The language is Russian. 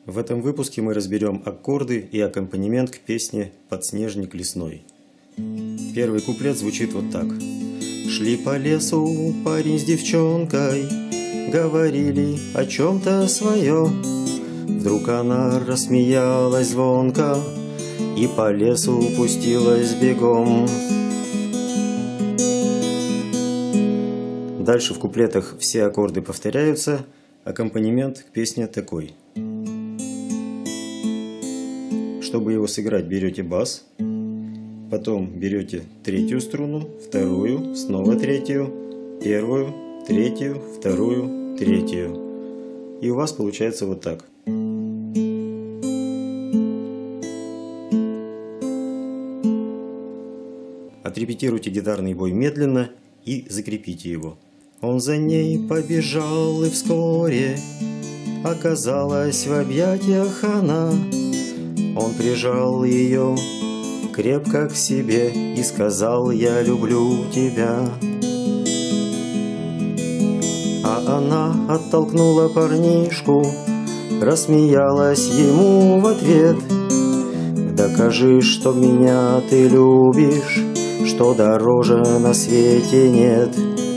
В этом выпуске мы разберем аккорды и аккомпанемент к песне «Подснежник лесной». Первый куплет звучит вот так. Шли по лесу парень с девчонкой, говорили о чем-то своем. Вдруг она рассмеялась звонко и по лесу пустилась бегом. Дальше в куплетах все аккорды повторяются, аккомпанемент к песне такой. Чтобы его сыграть, берете бас, потом берете третью струну, вторую, снова третью, первую, третью, вторую, третью. И у вас получается вот так. Отрепетируйте гитарный бой медленно и закрепите его. Он за ней побежал, и вскоре оказалась в объятиях она. Он прижал ее крепко к себе и сказал: «Я люблю тебя». А она оттолкнула парнишку, рассмеялась ему в ответ: «Докажи, что меня ты любишь, что дороже на свете нет».